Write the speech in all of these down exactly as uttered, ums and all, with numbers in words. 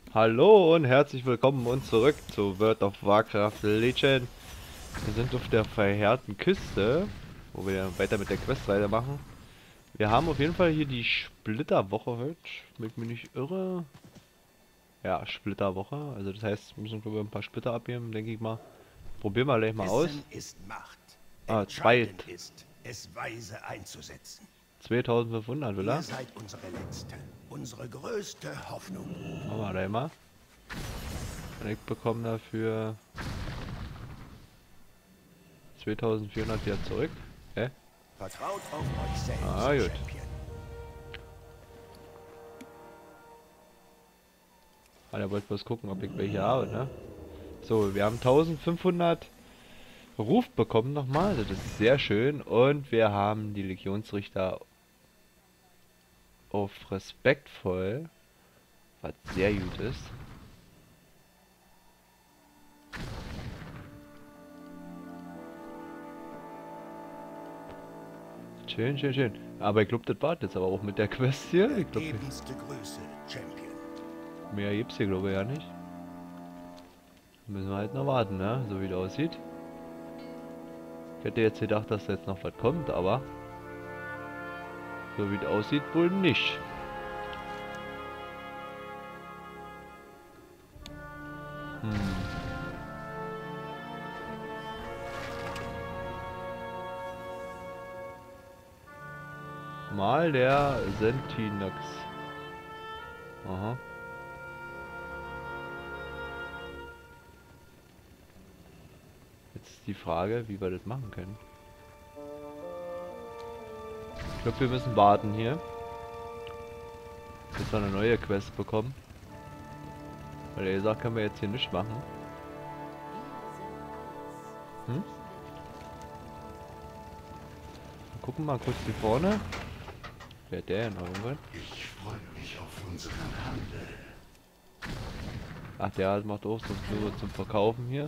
Hallo und herzlich willkommen und zurück zu World of Warcraft Legion. Wir sind auf der verheerten Küste, wo wir weiter mit der Questreihe machen. Wir haben auf jeden Fall hier die Splitterwoche heute, wenn ich mich nicht irre. Ja, Splitterwoche, also das heißt, wir müssen wir ein paar Splitter abgeben, denke ich mal. Probieren wir gleich mal aus. Wissen ist Macht. Ah, zwei, Entscheidend ist, es weise einzusetzen. zweitausendfünfhundert will Ihr er. seid unsere letzte, unsere größte Hoffnung. Machen wir gleich mal. Und ich bekomme dafür zweitausendvierhundert wieder zurück. Hä? Vertraut auf euch selbst, Ah, gut. Champion. Ah, der wollte bloß gucken, ob ich welche habe, ne? So, wir haben eintausendfünfhundert Ruf bekommen nochmal, das ist sehr schön. Und wir haben die Legionsrichter auf respektvoll, was sehr gut ist. Schön, schön, schön. Aber ich glaube, das war jetzt aber auch mit der Quest hier. Ich glaube, Ergebenste Grüße, Champion. mehr gibt's hier, glaube ich, ja nicht. Müssen wir halt noch warten, ne? So wie das aussieht. Ich hätte jetzt gedacht, dass da jetzt noch was kommt, aber so wie es aussieht, wohl nicht. Hm. Mal der Sentinox. Aha. Jetzt ist die Frage, wie wir das machen können. Ich glaube, wir müssen warten hier, bis wir eine neue Quest bekommen. Weil er gesagt, können wir jetzt hier nicht machen. Hm? Wir gucken mal kurz hier vorne. Wer der denn irgendwann? Ich freue mich auf unseren Handel. Ach, der macht auch so nur zum Verkaufen hier.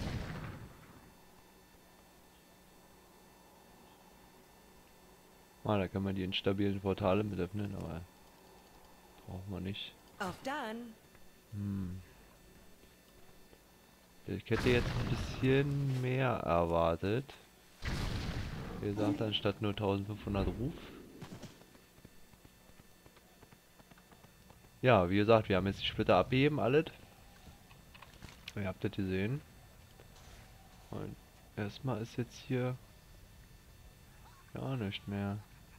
Ah, da kann man die instabilen Portale mit öffnen, aber braucht man nicht. Auf dann. Hm. Ich hätte jetzt ein bisschen mehr erwartet. Wie gesagt, anstatt nur eintausendfünfhundert Ruf. Ja, wie gesagt, wir haben jetzt die Splitter abgeben, alles. Ihr habt das gesehen. Und erstmal ist jetzt hier gar nicht mehr.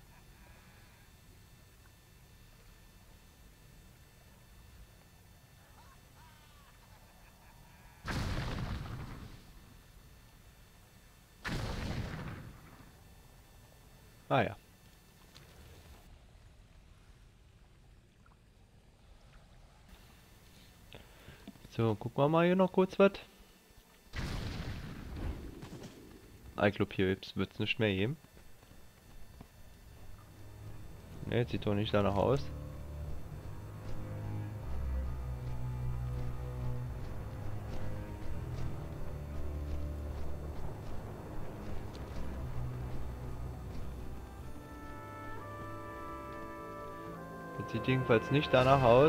Ah ja. So, gucken wir mal hier noch kurz was. Ah, ich glaube, hier wird es nicht mehr geben. Ne, sieht doch nicht danach aus. Das sieht jedenfalls nicht danach aus.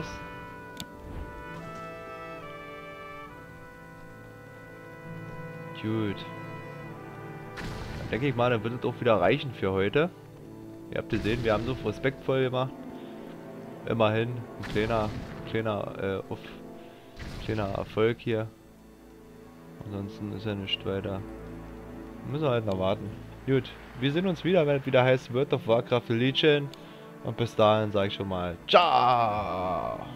Gut. Dann denke ich mal, dann wird es auch wieder reichen für heute. Ihr habt gesehen, wir haben so respektvoll gemacht. Immerhin ein kleiner, kleiner, äh, auf, kleiner Erfolg hier. Ansonsten ist ja nichts weiter. Müssen wir halt noch warten. Gut, wir sehen uns wieder, wenn es wieder heißt World of Warcraft Legion. Und bis dahin sage ich schon mal ciao.